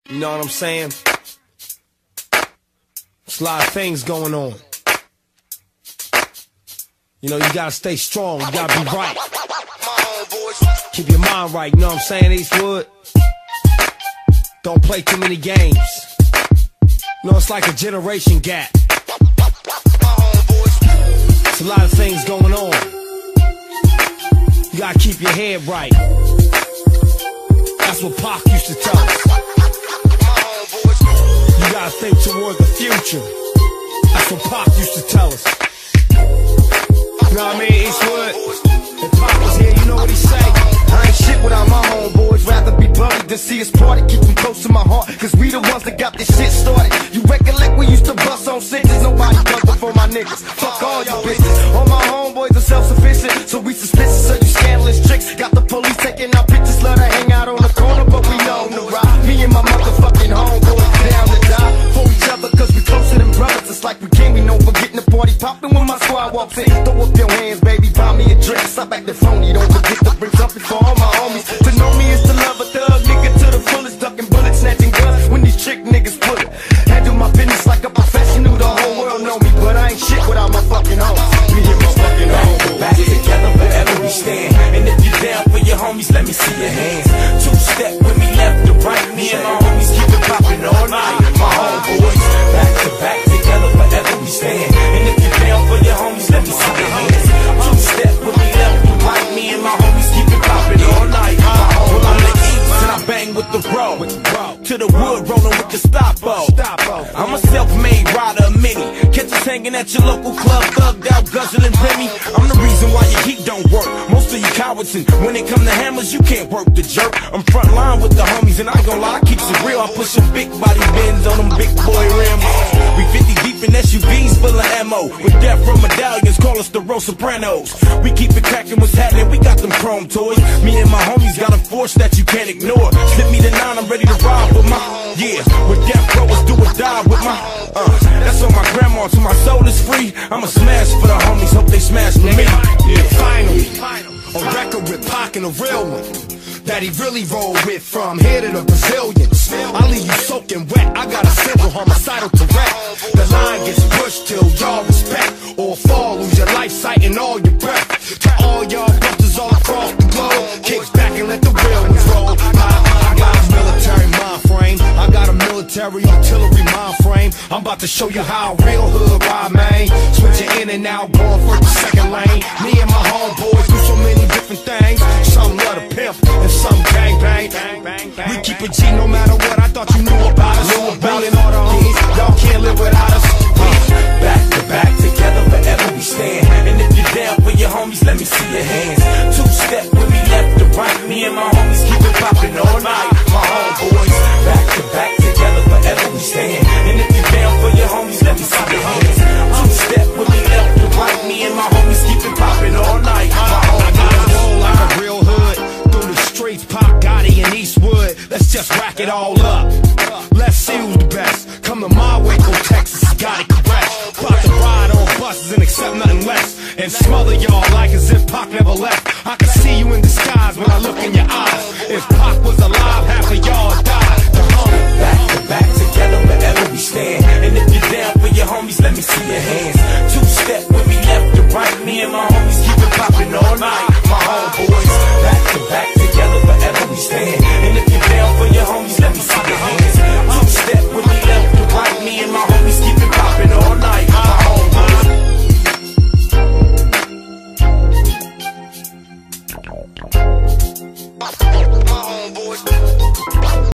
You know what I'm saying? There's a lot of things going on. You know, you gotta stay strong, you gotta be right. Keep your mind right, you know what I'm saying, Eastwood? Don't play too many games. You know, it's like a generation gap. There's a lot of things going on. You gotta keep your head right. That's what Pac used to tell us. You gotta think toward the future. That's what Pac used to tell us. You know what I mean, Eastwood? If Pac was here, you know what he say? I ain't shit without my homeboys. Rather be buried than see us party. Keep them close to my heart, cause we the ones that got this shit started. You recollect we used to bust on cinches. Nobody does before my niggas. Fuck all y'all bitches. All my homeboys are self-sufficient, so we suspicious of you scandalous tricks. Got the police taking our pictures. Love to hang out on the corner, but we know to ride. Me and my motherfucking homeboys down to die for each other, cause we closer than brothers. It's like we can't be known for getting the party poppin' when my squad walks in. Throw up your hands, baby, buy me a drink. Stop acting phony, don't forget to bring something for all my homies. To know me is to love a thug, nigga to the fullest, ducking bullets, snatching guns when these trick niggas pull it. Handle my business like a professional, the whole world know me, but I ain't shit without my fucking homies. Me and my fucking homies. Back together forever we stand, and if you're down for your homies, let me see your hands. Two-step with me left to right, me and my homies keep it poppin' all night. My homeboys, back to back together forever we stand, and if you're down for your homies, let me see your hands. Two-step with me left to right, me and my homies keep it poppin' all night. Well, I'm the East and I bang with the road, to the wood rollin' with the stoppo. I'm a self-made rider of many. Catch us hanging at your local club, thugged out, guzzling Remy. I'm the reason why your heat don't work. Most of you cowards, and when it come to hammers, you can't work the jerk. I'm front line with the homies, and I ain't gon' lie, I keep it real. I push some big body bins on them big boy rims. We 50 deep in SUVs full of ammo, with death row medallions, call us the Row Sopranos. We keep it cracking, what's happening? We got them chrome toys. Me and my homies got a force that you can't ignore. Slip me the 9, I'm ready to ride with my, yeah. With death rowers, do or die with my, that's on my grandma, till my soul is free. I'ma smash for the homies, hope they smash for me. Yeah, finally, a record with Pac and a real one that he really rolled with, from here to the Brazilians. I leave you soaking wet, I got a simple homicidal Tourette. The line gets pushed till y'all respect, or fall, lose your life sight and all your breath. To all y'all brothers all across the globe, kick back and let the real ones roll. I got a military mind frame, I got a military artillery mind frame. I'm about to show you how a real hood ride, man. Switching in and out, going for the second lane. Me and my homeboys do so many different things. Some love to pimp and some gang bang. We keep it G no matter what. I thought you knew about us. Knew about it, all the homies. Y'all can't live without us. Back to back together forever we stand, and if you're down for your homies, let me see your hands. Two-step with me left to right, me and my homies keep it poppin' all night. My homeboys, back to back together forever we stand, and if you're down for your homies, let me see your hands. Two-step with me left to right, me and my homies keep it poppin' all night. My homeboys, roll like a real hood through the streets. Pac, Gotti, and Eastwood. Let's just rack it all up. Let's see who's the best. Come to my way, go Texas, got it correct. About to ride on buses and accept nothing less, and smother y'all like as if Pac never left. I can see you in disguise when I look in your eyes. If Pac was alive, half of y'all would die. back to back together forever we stand, and if you're down for your homies, let me see your hands. Two-step with me left to right, me and my homies keep it poppin' all night. My homeboys, back to back together forever we stand, and if you're down for your homies, let me see your hands. Two-step with me left to right, me and my homies keep it poppin' all night. My homeboys.